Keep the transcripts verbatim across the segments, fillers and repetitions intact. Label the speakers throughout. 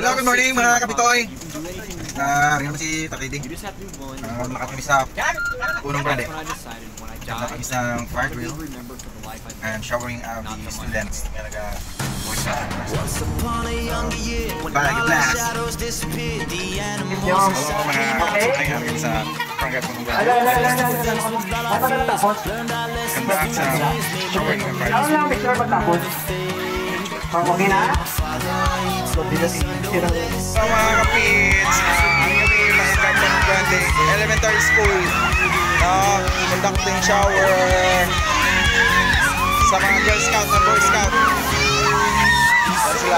Speaker 1: Hello, good morning mga kapitoy. Ah, rin naman si Tatay Ding. Ah, Lakad kami sa Punong Grande. Lakad kami sa fire drill and showering of the students na nag-voice na. Palagi blast. Hello mga kapitoy namin sa Barangay Punong Grande. Ganda sa showering of fire drill.
Speaker 2: Okay na?
Speaker 1: So mga kapits, ang yung Barangay Punong Grande Elementary School na conducting shower sa mga Girl Scout and Boy Scout. Yan sila.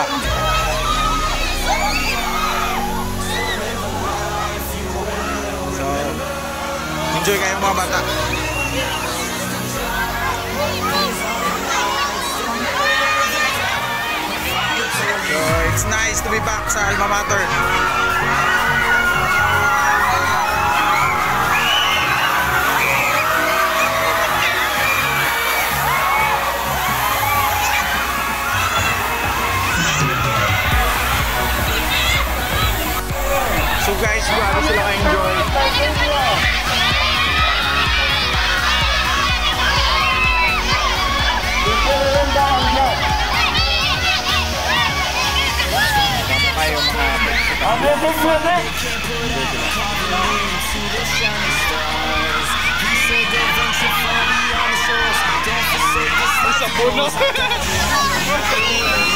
Speaker 1: So, enjoy kayo mga bata. So, it's nice to be back sa alma mater. So guys, grabe sila ka-enjoy. Tayo mga sa puno.